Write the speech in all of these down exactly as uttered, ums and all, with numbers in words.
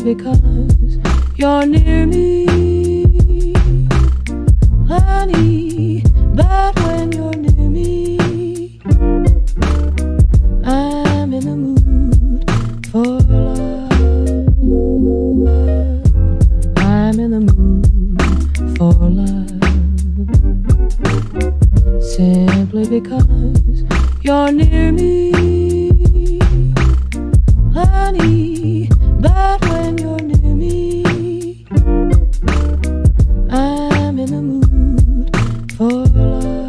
because you're near me, honey. But when you're near me, I'm in the mood for love. I'm in the mood for love, simply because you're near me, honey. But when you're near me, I'm in the mood for love.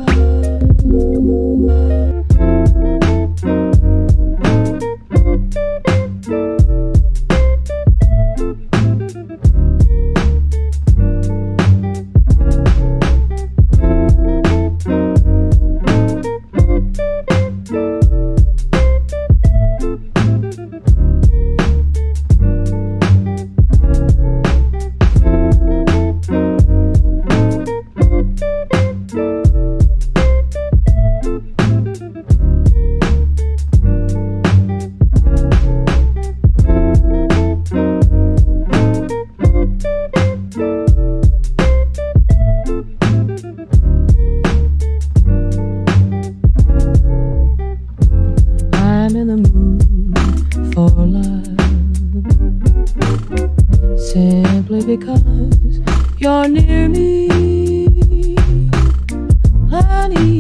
I'm in the mood for love, simply because you're near me, honey.